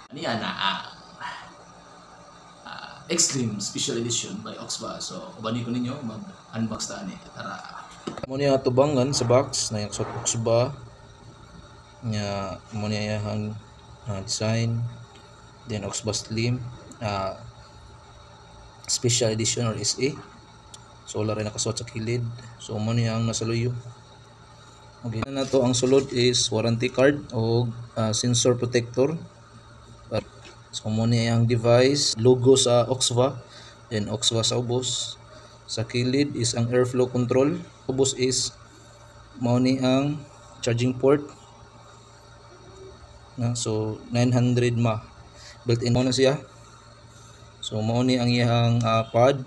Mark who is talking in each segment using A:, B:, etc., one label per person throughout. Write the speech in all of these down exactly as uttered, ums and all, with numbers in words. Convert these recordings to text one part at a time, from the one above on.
A: Ano yan na ah, ah, Extreme Special Edition by Oxba. So, ubani ko ninyo mag-unbox ta ni. Tara.
B: Mo niya tubangan sa box na yung sa Oxba nya mo niya yang uh, design, then Oxba Slim uh, special edition or S A. So wala rin nakasuot sa kilid. So mo niya ang nasaluyo. Okay na to, ang sulod is warranty card o uh, sensor protector. So mo niya ang device, logo sa Oxba, then Oxba sa ubos. Sa kilid is ang airflow control. Ubos is mao ni ang charging port na, so nine hundred mAh built-in mo na siya. So mao ni ang iyang uh, pad.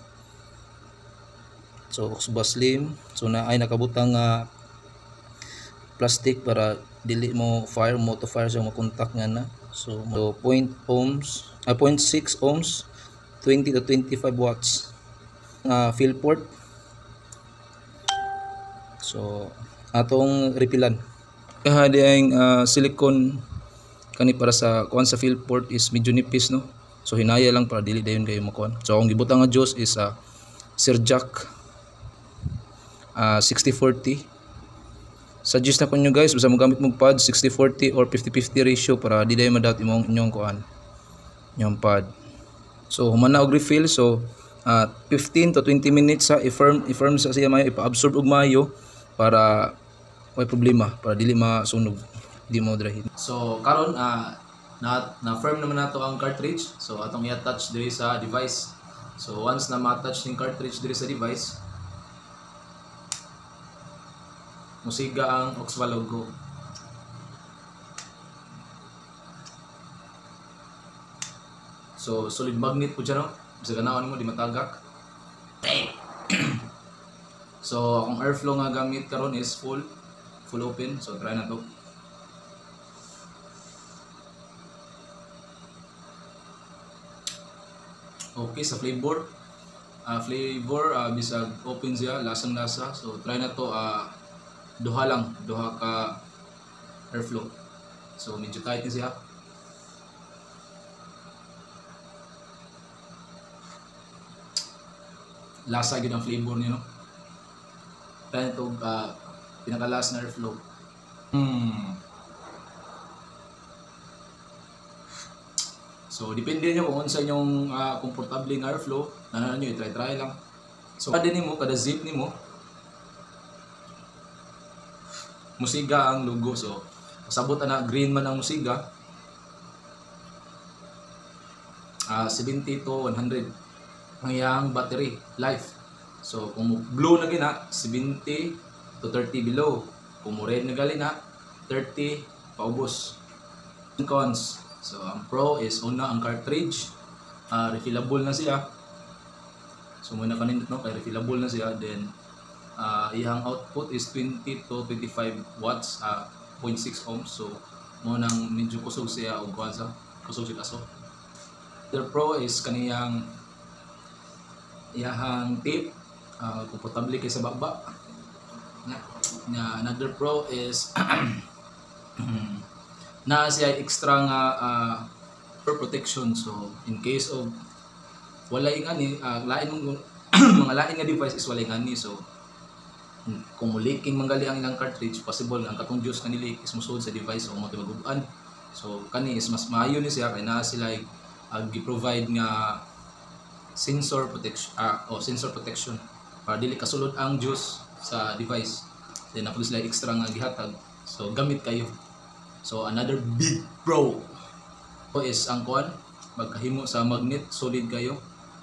B: So Oxba Slim, so na ay nakabutang uh, plastic para dili mo fire mo to fire sa mo contact nga na. So zero point ohms, ah, zero point six ohms, twenty to twenty-five watts uh, fill port. So atong repilan uh, ang uh, silicone kani para sa kuan sa fill port is medyo nipis, no, so hinaya lang para dili dayon kayo makuan. So ang gibutang nga juice is uh, Sirjack uh, sixty forty. Suggest na ko nyo guys, basta mo gamit mong pad sixty forty or fifty fifty ratio para di dayon madoubt imong inyong kuan yung pad. So humana og refill, so uh, fifteen to twenty minutes sa i-firm i-firm sa siya mayo, ipa-absorb og mayo para may problema, para dili masunog, di mo drahin.
A: So, karon uh, na, na-firm naman nato ang cartridge. So, atong i-attach diri sa device. So, once na ma-attach yung cartridge diri sa device, musiga ang Oxba logo. So, solid magnet po dyan, no? Bisa ganaon mo, di matagak. So, akong airflow nga gamit karon is full. Full open. So, try na to. Okay, sa flavor. Uh, flavor, uh, bisag open siya, lasang lasa. So, try na to. Uh, duha lang. Duha ka airflow. So, medyo tight na siya. Lasa yun ang flavor niya, no? Try na to. Uh, pinakalas na airflow. Hmm. So, depende nyo kung unsa yung uh, komportable ng airflow. Nanan nyo, i-try-try lang. So, kada nimo, kada zip nimo, musiga ang logo. So, pasabot na green man ang musiga. Uh, seventy to one hundred ang iyang battery life. So, kung blue na gina, seventy to thirty below. Kung red na gali na, thirty paubos. Cons. So, ang pro is una ang cartridge. Uh, refillable na siya. So, muna kanindot, no? Kaya refillable na siya. Then, uh, iyang output is twenty to twenty-five watts, uh, zero point six ohms. So, munang medyo kusog siya o kuwansa. Kusog siya kaso. The pro is kaniyang iyahang tape. Uh, komportable kay sa baba. Na, na another pro is na siya extra nga uh, for protection. So in case of wala ingani, uh, lain mong mga lain nga device is wala ingani. So kung leaking manggali ang ilang cartridge, possible ang katong juice kanili leak is musud sa device o mo maguban. So kani is mas maayo ni siya kay naa sila uh, gi-provide nga sensor protection uh, o sensor protection para dili kasulod ang juice sa device. Then ako sila extra nga gihatag. So gamit kayo. So another big pro is ang kuan, magkahimo sa magnet, solid kayo.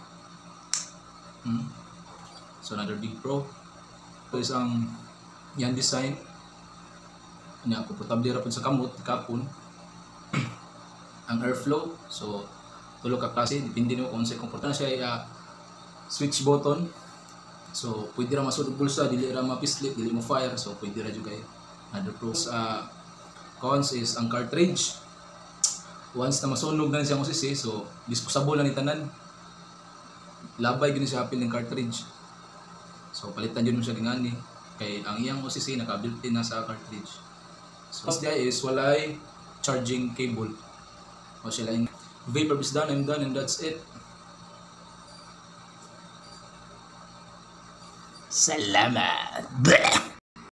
A: Hmm. So another big pro. Ito is ang yan design. Nya komportable ra pud sa kamot kapon. Ang airflow, so tulo ka klase, depende nimo kung sa komportable siya uh, switch button. So pwede ra masud bulsa, dili ra mapislit, dili mo fire, so pwede ra jud kay. Another pros uh, cons is ang cartridge. Once na masunog na siya mo sisi, so disposable na ni tanan. Labay gyud siya apil ng cartridge. So palitan jud mo siya dingani kay ang iyang O C C naka-built-in na sa cartridge. So this is walay charging cable. O sila yung vapor is done, I'm done, and that's it.
B: Salamat.